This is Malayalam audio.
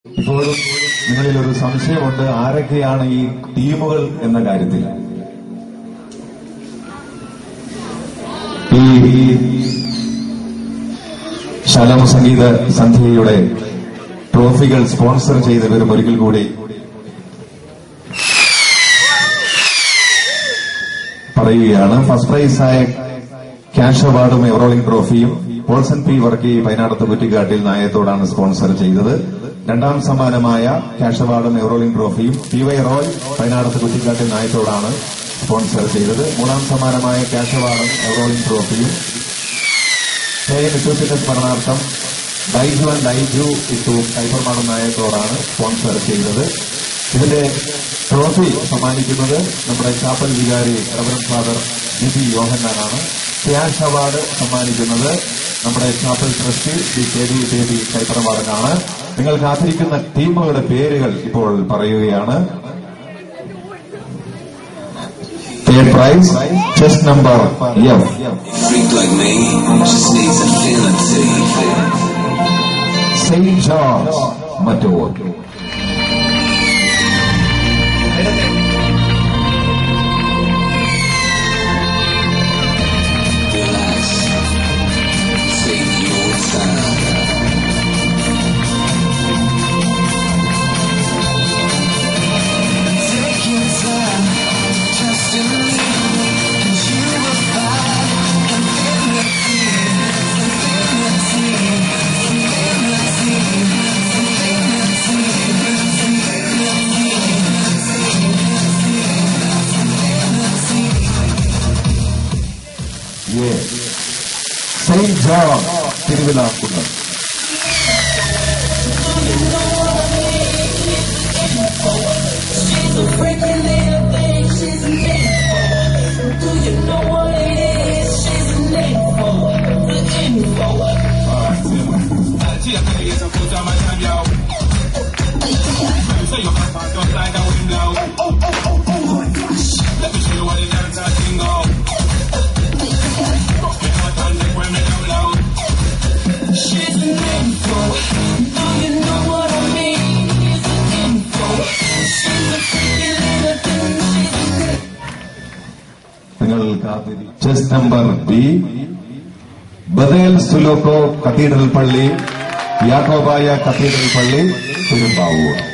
ഇപ്പോൾ നിങ്ങളിലൊരു സംശയമുണ്ട്, ആരൊക്കെയാണ് ഈ ടീമുകൾ എന്ന കാര്യത്തിൽ. ഈ ശലോം സംഗീത സന്ധ്യയുടെ ട്രോഫികൾ സ്പോൺസർ ചെയ്തവരും ഒരിക്കൽ കൂടി പറയുകയാണ്. ഫസ്റ്റ് പ്രൈസായ ക്യാഷ് അവാർഡും എവറോളിംഗ് ട്രോഫിയും പോൾസൺ പി വർക്കി പൈനാടത്ത് കുറ്റിക്കാട്ടിൽ നായത്തോടാണ് സ്പോൺസർ ചെയ്തത്. രണ്ടാം സമ്മാനമായ ക്യാഷ് അവാർഡും എവറോളിംഗ് ട്രോഫിയും PY റോയ് പൈനാടത്ത് കുറ്റിക്കാട്ടിൽ നായത്തോടാണ് സ്പോൺസർ ചെയ്തത്. മൂന്നാം സമ്മാനമായ ക്യാഷ് അവാർഡും എവറോളിംഗ് ട്രോഫിയും നിത്യത്തിന്റെ സ്മരണാർത്ഥം ഡൈജു ഇട്ടു കൈപ്പർമാടം നായത്തോടാണ് സ്പോൺസർ ചെയ്തത്. ഇതിന്റെ ട്രോഫി സമ്മാനിക്കുന്നത് നമ്മുടെ ചാപ്പൽ വികാരി റവറന്റ് ഫാദർ ജിബി യോഹന്നാനാണ്. ക്യാഷ് അവാർഡ് സമ്മാനിക്കുന്നത് നമ്മുടെ ചാപ്പൽ ട്രസ്റ്റി KD ബേബി കൈപ്പറമാടനാണ്. നിങ്ങൾ കാത്തിരിക്കുന്ന ടീമുകളുടെ പേരുകൾ ഇപ്പോൾ പറയുകയാണ്. Third prize, chest number F. St. George, Matur. St. George, Tiruvillakulam. She's a freaking little thing, she's a name. Do you know what it is? She's a name for the info. Let me show you what it does, I can go. She's an info. Do you know what I mean? She's an info. She's a freaking little thing. നിങ്ങൾ chest number B, Bethel Suloko cathedral പള്ളി, യാക്കോബായ കത്തീഡ്രൽ പള്ളി, പെരുമ്പാവൂർ.